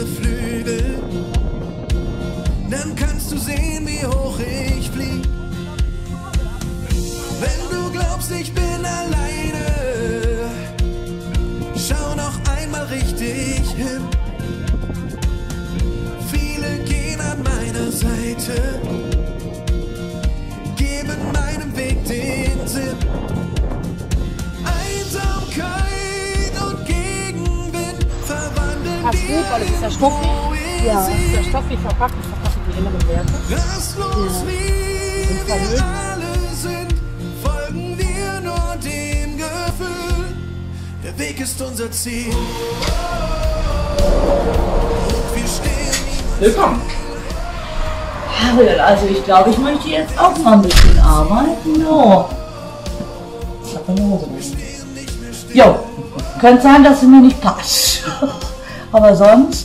meine Flügel, dann kannst du sehen, wie hoch ich flieg. Wenn du glaubst, ich bin alleine, schau noch einmal richtig hin. Viele gehen an meiner Seite, geben meinem Weg den Sinn. Einsamkeit und Gegenwind verwandeln Passt gut, weil es ist ja stofflich. Ja. Es ist ja stofflich verpackt, es verpackt die inneren Werte. rastlos wie Sind wir verlöst. alle sind, folgen wir nur dem Gefühl. Der Weg ist unser Ziel. Und wir stehen niemals. Willkommen. Also ich glaube, ich möchte jetzt auch mal ein bisschen arbeiten. No. Ich hab meine Hose nicht. Jo, könnte sein, dass sie mir nicht passt. Aber sonst,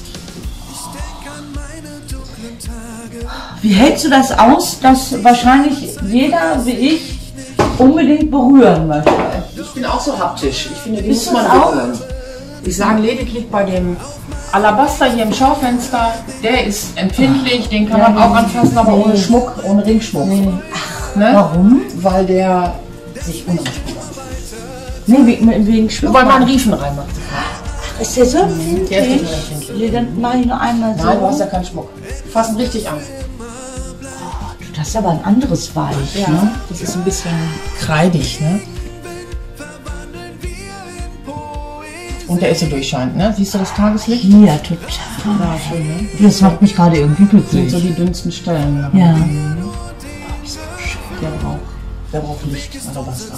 wie hältst du das aus, dass wahrscheinlich jeder wie ich unbedingt berühren möchte? Ich bin auch so haptisch. Ich finde, die Bist muss man du das auch? berühren. Ich sage lediglich bei dem Alabaster hier im Schaufenster, der ist empfindlich, den kann man auch anfassen, aber ohne Schmuck, ohne Ringschmuck. Nee. Ne? Warum? Weil der sich unangenehm Nee, wegen Schmuck. Weil man Riefen reinmacht. Ist der so Der ist nicht empfindlich? mehr empfindlich. Nee, dann mache ich nur einmal so. Nein, du hast ja keinen Schmuck. Fassen richtig an. Das ist aber ein anderes Weich. Ja, Ne? das ist ein bisschen kreidig, ne? Und der ist so durchscheinend, ne? Siehst du das Tageslicht? Ja, total. Ja, schön, ne? Das macht mich gerade irgendwie Das sind so glücklich. die dünnsten Stellen. Ja. Der braucht Licht, Alabaster.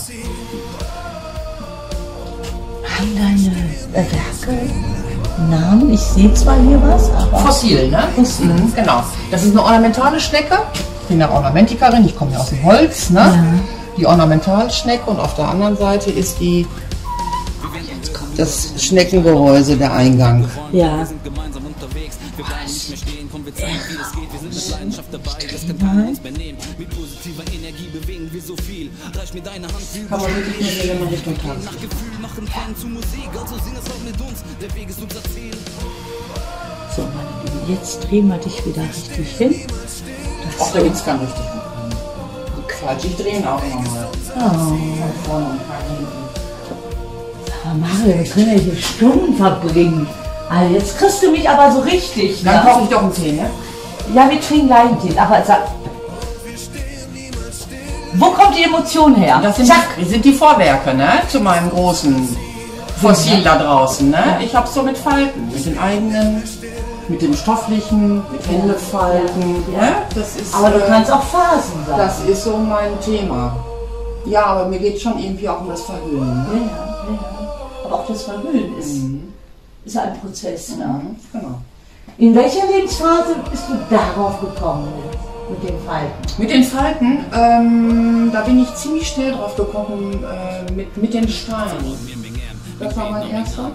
Haben deine Werke Namen? Ich sehe zwar hier was, aber... Fossil, ne? Fossil. Mhm, genau. Das ist eine ornamentale Schnecke. Ich bin ja Ornamentikerin, ich komme ja aus dem Holz, ne? Ja. Die Ornamentalschnecke und auf der anderen Seite ist die das Schneckengehäuse, der Eingang. Ja. Kann man wirklich nur sehen, wenn man Richtung tanzt. So, meine Liebe, jetzt drehen wir dich wieder richtig hin. Ach, da gibt es keinen richtigen. Falsch, ich drehe ihn auch nochmal. Oh. Von vorne und von hinten. Aber Mario, wir können ja hier Stunden verbringen. Also jetzt kriegst du mich aber so richtig. Dann Ne? koche ich doch einen Tee, ne? Ja, wir trinken gleich einen Tee. Aber sag, wo kommt die Emotion her? Das sind die Vorwerke, ne? Zu meinem großen Fossil da draußen, ne? Ich habe so mit Falten, mit den eigenen, mit dem stofflichen, mit Händefalten, Ja. ne? Das ist, Aber du kannst auch Phasen sagen. das ist so mein Thema. Ja, aber mir geht schon irgendwie auch um das Verhüllen. Ne? Ja. Aber auch das Verhüllen ist ein Prozess. Ne? Genau. In welcher Lebensphase bist du darauf gekommen mit den Falten? Mit den Falten, da bin ich ziemlich schnell drauf gekommen mit den Steinen. Das war mein erster.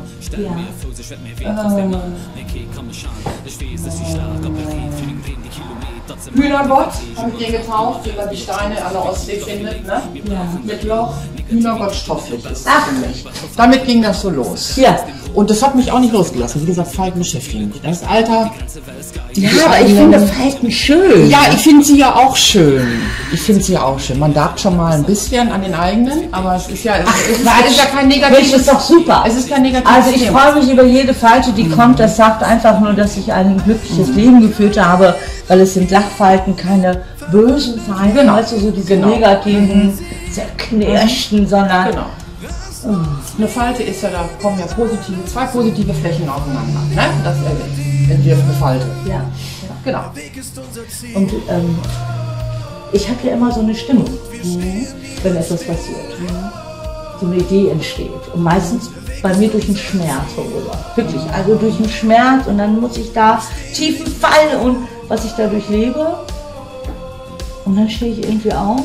Hühnergott habe ich den getauft, wie man die Steine an der Ostsee findet, ne? Ja. Mit Loch. Hühnergott stofflich ist das Ach. für mich. Damit ging das so los. Ja. Und das hat mich auch nicht losgelassen. Wie gesagt, Falten beschäftigen mich. Das Alter. Ja, aber ich finde Falten schön. Ja, ich finde sie ja auch schön. Ich finde sie ja auch schön. Man darf schon mal ein bisschen an den eigenen, aber es ist ja, es ist ja kein Das negatives. ist doch super. Es ist kein negatives Also ich Thema. freue mich über jede Falte, die kommt. Das sagt einfach nur, dass ich ein glückliches Leben geführt habe, weil es sind Lachfalten, keine bösen Falten, Genau. weißt du, so diese Genau. negativen, zerknirschten, sondern Genau. Eine Falte ist ja, da kommen ja zwei positive Flächen aufeinander. Ne? Das entwirft eine Falte. ja. Genau. Und ich habe ja immer so eine Stimmung, wenn etwas passiert. So eine Idee entsteht. Und meistens bei mir durch den Schmerz verursacht. Wirklich, also durch den Schmerz und dann muss ich da tiefen Fall und was ich dadurch lebe. Und dann stehe ich irgendwie auf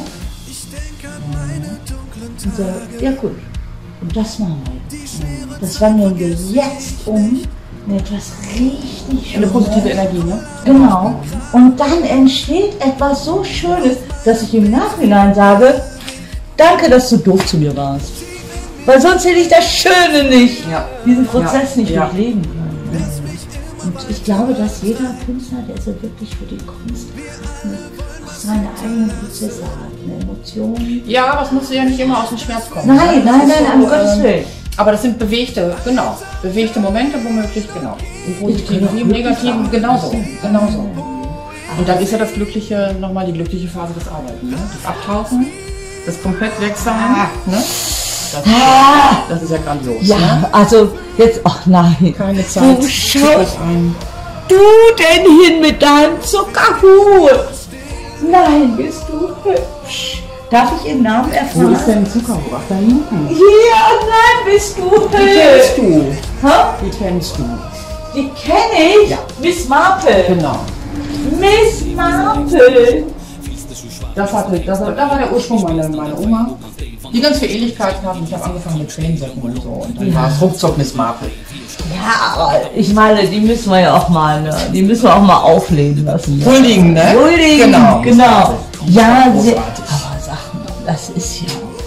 und sage, ja gut, und das machen wir jetzt. Das wandeln wir jetzt um in etwas richtig Eine Schönes. positive Energie, ne? Genau. Und dann entsteht etwas so Schönes, dass ich im Nachhinein sage, danke, dass du doof zu mir warst. Weil sonst hätte ich das Schöne nicht, Ja. diesen Prozess nicht Ja. durchleben können. Und ich glaube, dass jeder Künstler, der so wirklich für die Kunst auch seine eigenen Prozesse hat, eine Emotion. Ja, aber es muss ja nicht immer aus dem Schmerz kommen. Nein, ne? nein, Das ist nein, um Gottes Willen. Aber das sind bewegte Momente womöglich, genau. Im Positiven wie im Negativen, genauso. Und dann ist ja das Glückliche, nochmal die glückliche Phase des Arbeiten. Ne? Das Abtauchen, das komplett weg sein. Ne? Das ist ja grandios. Ja, Ne? also jetzt, ach nein. Keine Zeit. Wo schaust ein. du denn hin mit deinem Zuckerhut? Nein, bist du hübsch. Darf ich Ihren Namen Wo erfahren? ist denn Zuckerhut? Ach, da hinten. Hier, nein, bist du Die kennst hübsch. du. Hä? Die kennst du. Die kenne ich. Ja. Miss Marple. Genau. Miss Marple. Da war der Ursprung meiner Oma, die ganz viel Ähnlichkeit haben. Ich habe angefangen mit Tränensäcken und so. Und dann war es ruckzuck Miss Marple. Ja, aber ich meine, die müssen wir ja auch mal, ne? Die müssen wir auch mal aufleben lassen. Ne? Huldigen, ne? Huldigen, genau. Ja, Großartig. aber sag mal, das ist ja...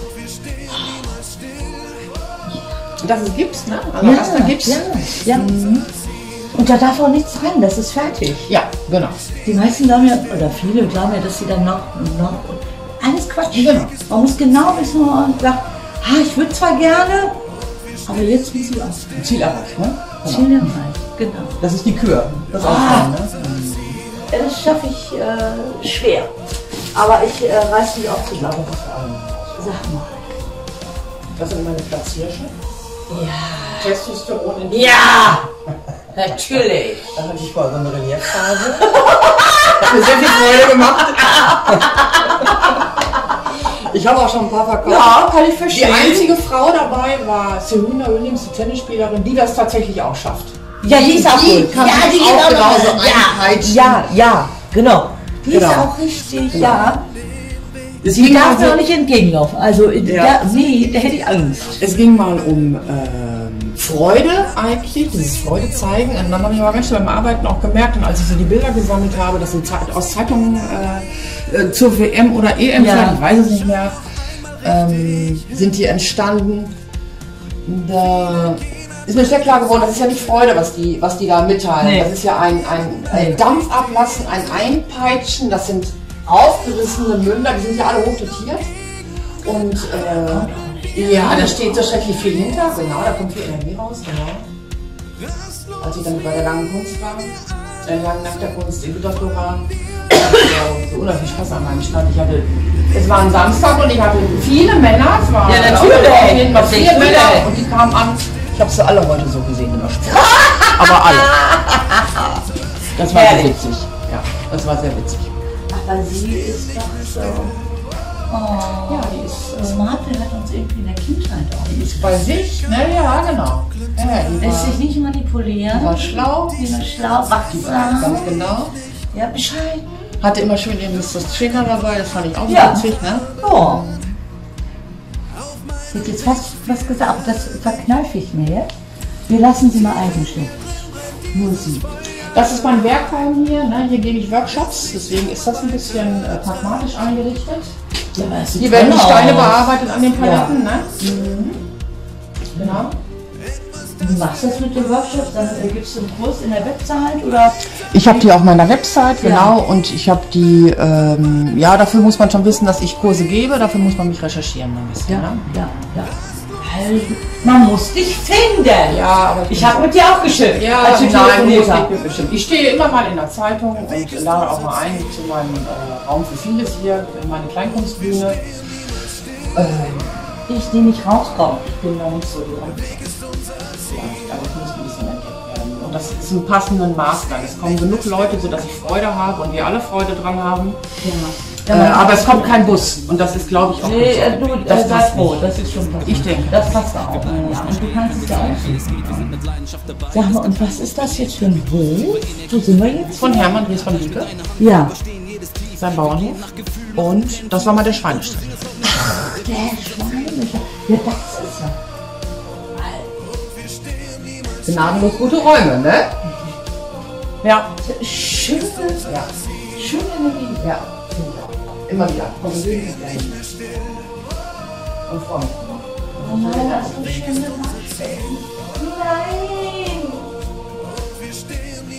Dass es Gips, ne? Also was da Gips. Ja. Und da darf auch nichts rein, das ist fertig. Ja, genau. Die meisten glauben ja, oder viele glauben ja, dass sie dann noch alles Quatsch. Genau. Man muss genau wissen, wo man sagt, ich würde zwar gerne, aber jetzt muss ich auch. Ziel erreicht, ne? Genau. Ziel erreicht, genau. Das ist die Kür. Das Aufhören, ne? Das schaffe ich schwer. Aber ich reiß mich auch zusammen. Sag mal. Das sind meine Platzhirsche. Ja. Testosteron in Ja! Natürlich. Da hatte ich vorher so eine Reliefphase. Hat mir sehr viel Freude gemacht. Ich habe auch schon ein paar verkauft. Ja, kann ich verstehen. Die einzige Frau dabei war Serena Williams, die Tennisspielerin, die das tatsächlich auch schafft. Ja, die ist auch gut. kann Ja, sich die geht auch auch genauso noch. einpeitschen. Ja, genau. Die Genau. ist auch richtig, Genau. ja. Es Die ging darf mir also- auch nicht entgegenlaufen. Also, Ja. da hätte ich Angst. Es ging mal um Freude eigentlich, dieses Freude zeigen. Und dann habe ich aber ganz schön beim Arbeiten auch gemerkt, und als ich so die Bilder gesammelt habe, das sind aus Zeitungen zur WM oder EM, Ja. ich weiß es nicht mehr, sind die entstanden. Da ist mir schnell klar geworden, das ist ja nicht Freude, was die da mitteilen. Nee. Das ist ja ein Dampf ablassen, ein Einpeitschen, das sind aufgerissene Münder, die sind ja alle hochdotiert. Und ja, da steht so schrecklich viel hinter, genau, da kommt viel Energie raus, genau. Als ich dann bei der langen Kunst war, langen Nacht der Kunst in Gütersloh war, so unheimlich Spaß an meinem Stand. Es war ein Samstag und ich hatte viele Männer, es waren Ja, natürlich. noch 4 Männer und die kamen an. Ich habe sie alle heute so gesehen in der Sport. Aber alle. Das war sehr Herrlich. witzig. Ja, das war sehr witzig. Aber sie ist doch so. Oh. Ja, die ist, Das Martel hat uns irgendwie in der Kindheit auch. die ist bei sich, ne, ja, genau. Ja, die Lässt sich war, nicht manipulieren. war schlau, Die war schlau, die war ganz wachsam. genau. Ja, bescheiden. Hatte immer schön ihren Mr. Stringer dabei, das fand ich auch Ja. witzig, ne? Oh. Sie hat jetzt fast was gesagt, aber das verkneife ich mir jetzt. Wir lassen sie mal eigenständig. Nur sie. Das ist mein Werkheim hier, ne? Hier gebe ich Workshops, deswegen ist das ein bisschen pragmatisch eingerichtet. Ja, aber es sieht Hier werden die toll Steine aus. bearbeitet an den Paletten, ne? Genau. Wie machst du das mit den Workshops? Dann gibst du einen Kurs in der Website oder? Ich habe die auf meiner Website, Ja. genau, und ich habe die, ja, dafür muss man schon wissen, dass ich Kurse gebe, dafür muss man mich recherchieren ein bisschen, ne? Ja. Also, man muss dich finden. Ja, aber Ich habe mit dir auch geschimpft, ja, als wir nein, telefoniert muss haben. nicht bestimmt. Ich stehe immer mal in der Zeitung und lade auch mal ein zu meinem Raum für vieles hier, in meine Kleinkunstbühne. Ich, die nicht rauskomme. Ich bin da nicht so dran. Ja, aber ich muss ein bisschen entdeckt werden. Und das ist im passenden Maß dann. Es kommen genug Leute, sodass ich Freude habe und wir alle Freude dran haben. Aber es kommt kein Bus und das ist, glaube ich, auch Nee, gut so. du, Das sei passt froh, nicht. das ist schon passend. Ich denke. Das passt auch. Ja, und du kannst es ja auch. Sag mal, und was ist das jetzt für ein Hof? Wo sind wir jetzt? Von Hermann Dries von Lieke, Ja. sein Bauernhof. Und das war mal der Schweinestall. Der Schweinemischer. Ja, das ist ja. Gnadenlos gute Räume, ne? Ja. Schöne, Ja. schöne Energie. Ja. Immer wieder. Und freue mich. Oh nein, hast du schön gemacht. Nein!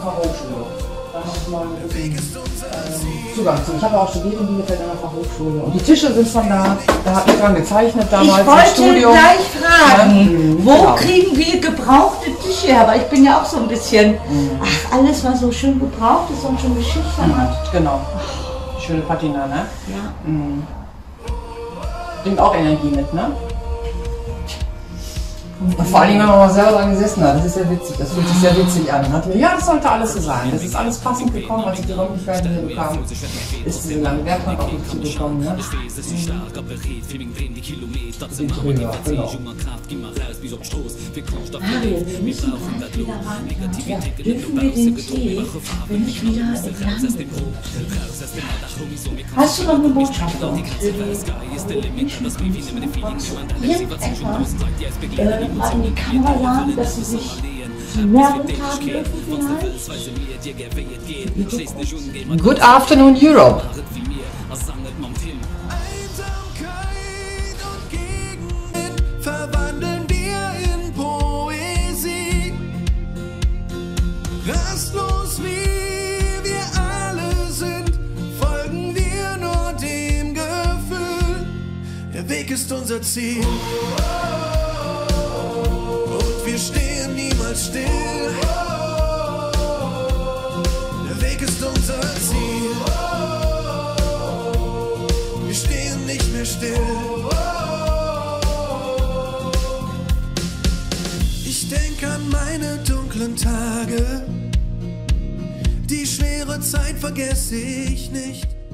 Fachhochschule. Da habe ich mal ein bisschen Zugang zu. Ich habe auch studiert in Bielefeld an der Fachhochschule. Und die Tische sind von da. Da habe ich dran gezeichnet damals Ich wollte im Studium. gleich fragen, wo genau. kriegen wir gebrauchte Tische her? Aber ich bin ja auch so ein bisschen, ach, alles was so schön gebraucht ist und schon Geschichte hat. Genau. Schöne Patina, ne? Ja. Bringt auch Energie mit, ne? Und vor allem, wenn man mal selber dran gesessen hat, das ist sehr witzig, das fühlt sich sehr witzig an. Hat mir, ja, das sollte alles so sein. Das ist alles passend gekommen, als ich die Räumlichkeiten hier bekam. Ist diese lange Werkbank auch nicht zugekommen, ne? Sind drüber, genau. Mario, wir müssen gleich wieder rein. Ja. Dürfen wir den Tee, wenn ich wieder in Land bin? Hast du noch eine Botschaft für die mal in die Kamera sagen, dass sie sich Werbung haben dürfen vielleicht? Good afternoon, Europe. Einsamkeit und Gegenden verwandeln wir in Poesie. Rastlos wie wir alle sind, folgen wir nur dem Gefühl. Der Weg ist unser Ziel. Und wir stehen niemals still. Der Weg ist unser Ziel. Wir stehen nicht mehr still. Ich denke an meine dunklen Tage. Die schwere Zeit vergesse ich nicht.